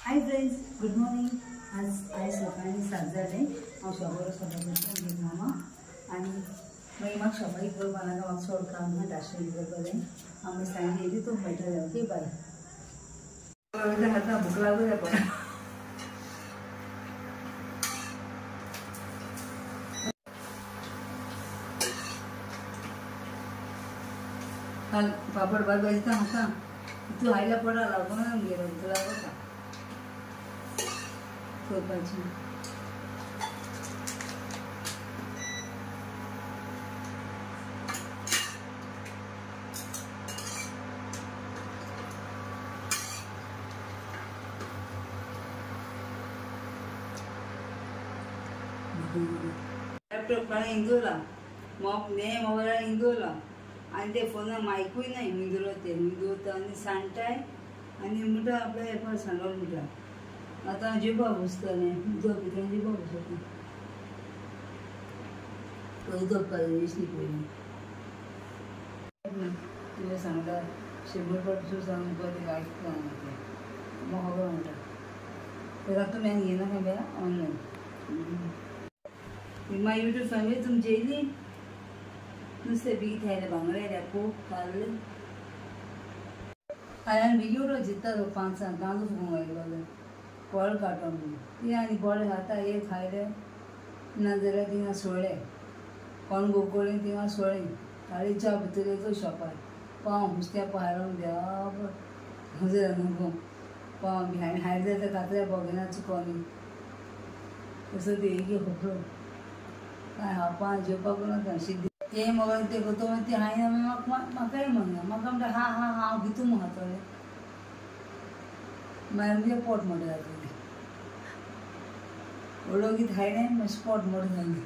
Hi friends, good morning. आज सकाळी 7 जाले. हांव शॉपार वचपाचें मामा आनी मागीर म्हाका शॉपार करपा नाका. म्हाका चड काम ना दाश्टी करपा जाय. हांव मागीर सांजे येयली तूं मेळटलें. Okay bye. हातां भूक लागू जाय पळय. काल पापड भाजी दिता म्हाका. तूं आयल्या पडा लागून गेलो तुका लागता करपाची. लॅपटॉप काडून इंदोला मोबायलार इंदोला आनी ते फोनार मायकूय नाय. हुंदरो ते हुंदोता आनी सांडटाय आनी म्हणटा आपल्या एपार सांडोल म्हणटा. आतां जिबा बसतलें उदक भितर जिबा बसता. उदक विसली पयलीं तुवें सांगला 100 फावटी सांग बरें आयकता म्हाका खबर म्हणटा. तेका तुमी आनी घेयना खंय बे ऑनलायन. मागीर यूट्यूब फॅमिली तुमची येयली. नुस्तें बेगीत खायलें बांगडे लेपो ताल्ले हांवें बेगीन उठोन चिंत्ता 5 तांदूळ फुगोवंक घायलो बोवाळ काडटा म्हणून. ती आनी बोवाळ खाता एक खायलें नाजाल्यार थिंगा सोळे कोण गोकोळ्ळें थिंगा सोळे ताळी च्या भितर एक शॉपार पाव नुस्त्या पाव देवा हजर न्हू पाव बी हांवें हायले जाल्यार कातऱ्या बोगेना चुकोवनी तसो ते एक खबर काय खावपा जेवपाक नाका शिद्दी. ते मोबायल ते करता ते हांवें म्हाकाय म्हणना. म्हाका म्हणटा हा हांव भितू म्हूण खातलें. मागीर म्हणजे पोट मोटें जातलें. वडोगीत हायलें मातशें पोट मोटें जालें.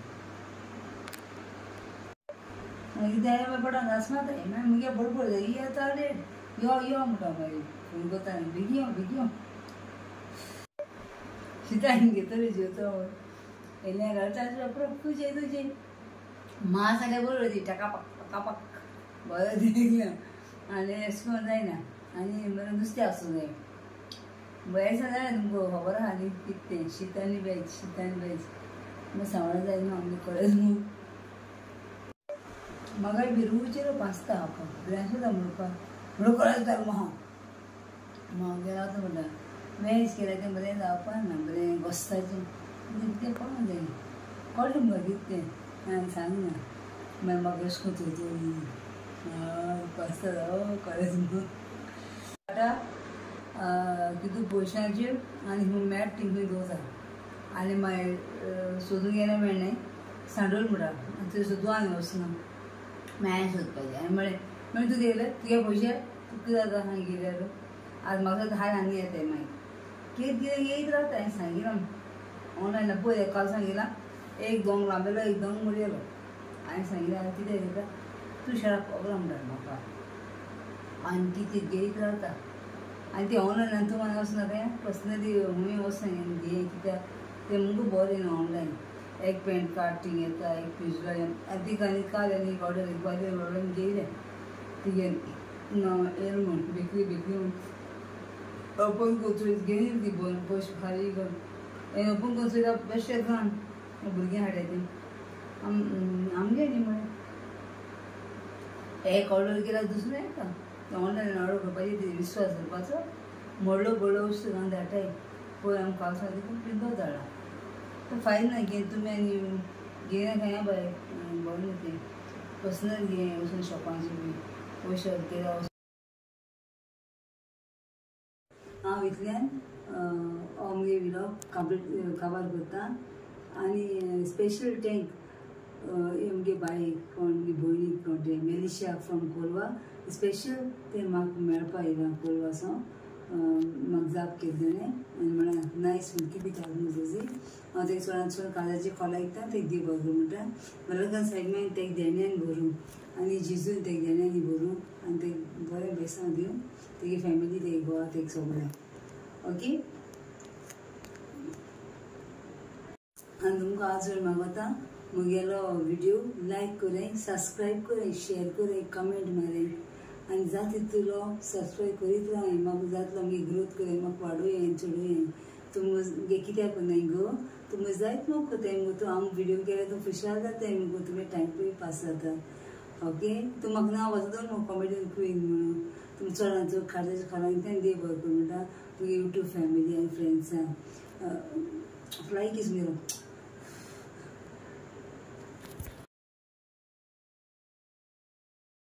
मागीर कितें जालें मागीर पोटान घास मारताय. मागीर मुगे बडबड जाली येता लेट यो म्हणटा. मागीर फोन करता बेगी यो शितान घेतली जेवता येयल्या घालता तुजे मां सांगल्या बरोबर ती टकापक बरें दिलें आनी अशें करून जायना. आनी बरें नुस्तें आसूं जाय. वेज जाल्यार तुमकां खबर आहा न्ही कितें शीत आनी वेज मागीर सांगळा जाय न्हू आमगे कळ्ळें न्हू. म्हाका बिरूचेर पास्ता खावपाक भिरांत सुद्दां म्हणपाक म्हणून कळत जालो हांव गेलो आतां म्हणटा वेज केल्यार तें बरें जावपा ना बरें घोस्ताचें तें कळूंक जाय. कळ्ळें म्हाका कितें तें हांवें सांगना. मागीर म्हाका अशें करून पास्ता जावं कळ्ळें न्हू. आतां तितून पयशांचेर आनी खंय मेळटा थिंग दवरता आनी मागीर सोदूंक गेल्यार मेळनाय. सांडोल म्हणटा थंय सोदूं आनी वचना. मागीर सोदपाचें आनी म्हळें तूं गेलें तुगे पयशे तुका कितें जाता हांगा गेल्यार आज म्हाका हाड आनी येताय. मागीर कितें येयत रावता. हांवें सांगिलां ऑनलायन पळय काल सांगिलां एक दोंग लांबेलो एक दोंग मडयलो. हांवें सांगिलां कितें घेता तूं शराब पावला म्हणटा म्हाका आनी कितें घेयत रावता. आनी ती ऑनलायन तूं मागीर वचना तें पर्सनली हूंय वचना घे कित्याक तें मुगो बरें न्हू ऑनलायन. एक पॅन्ट कार्ड थिंग येता एक फ्रीज आनी ती काल आनी एक ऑर्डर एक बाजू ऑर्डर घेयलें तिगे येल म्हूण बेकरी म्हूण ओपन कोचरी घेयली ती बंद पयशे फारीक करून ओपन कोचरी बेश्टें घाण भुरग्यां हाडया ती आमगे न्ही म्हळें एक ऑर्डर केल्यार दुसरो येता. ऑनलायन ऑर्डर करपाची ती विश्वास करपाचो मोडलो वस्तू घालून धाडटाय. पळय आमकां काल सांगलें खूब पिंदो धाडला. तो फायद ना घे तुमी आनी घेयना खंय बाय बरें तें पर्सनल घे वचून शॉपांची बी पयशे केल्या हांव इतल्यान आमगे व्लॉग कंप्लीट काबार करता. आनी स्पेशल थँक आमगे बायक कोण भयणीक कोण ते मेलिशा फ्रॉम कोलवा स्पेशल ते म्हाका मेळपा येयला कोलवा सावन म्हाका जाप केले ताणें आनी म्हळ्यार नायस कितें घालून म्हजी हांव तेका चडांत काळजाची खोला आयकता तेका दी भरूं म्हणटा. मला सायड तेका देण्यान भरूं आनी जिजून तेका देण्यानी भरूं आनी तेका बरें बेसांव दिवं तेगे फॅमिली तेगे गोवा तेका सगळ्यांक ओके. आनी तुमकां आज मागता मुगेलो व्हिडिओ लायक करें सब्सक्रायब करें शेअर करें कमेंट मारें आनी जाता तितलो सबस्क्रायब करीत राव म्हाका जातलो मागीर ग्रोथ कर म्हाका वाडोय चडोय तुमगे कित्याक कोनाय गो तुमी जायत मोग कोताय मुगो तूं हांव व्हिडिओ केल्यार तूं खुशाल जाताय मुगो तुमी टायम पास जाता ओके तूं म्हाका नांव वचोन मुगो कॉमेडी क्वीन म्हणून तुमी चडांचो खाज्याच्या खालांतल्यान दे भरपूर म्हणटा तुगे यूट्यूब फॅमिली आनी फ्रेंड्सां लायक इज मेरो